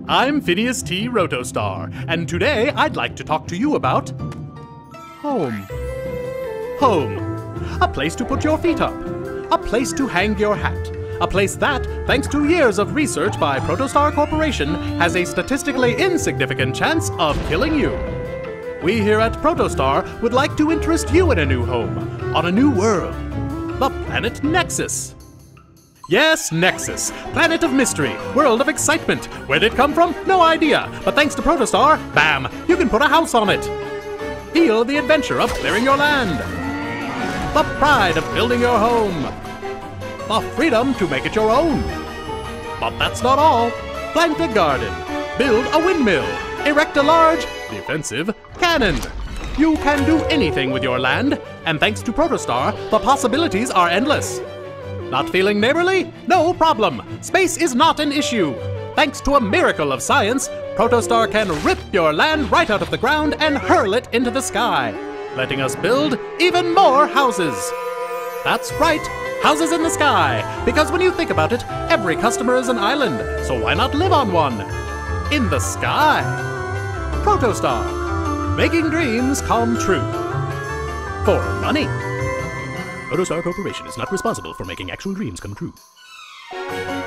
I'm Phineas T. Rotostar, and today I'd like to talk to you about home. Home. A place to put your feet up. A place to hang your hat. A place that, thanks to years of research by Protostar Corporation, has a statistically insignificant chance of killing you. We here at Protostar would like to interest you in a new home, on a new world. The planet Nexus. Yes, Nexus. Planet of mystery, world of excitement. Where'd it come from? No idea. But thanks to Protostar, bam, you can put a house on it. Feel the adventure of clearing your land. The pride of building your home. The freedom to make it your own. But that's not all. Plant a garden. Build a windmill. Erect a large, defensive cannon. You can do anything with your land, and thanks to Protostar, the possibilities are endless. Not feeling neighborly? No problem. Space is not an issue. Thanks to a miracle of science, Protostar can rip your land right out of the ground and hurl it into the sky, letting us build even more houses. That's right, houses in the sky, because when you think about it, every customer is an island, so why not live on one? In the sky. Protostar, making dreams come true. For money. Protostar Corporation is not responsible for making actual dreams come true.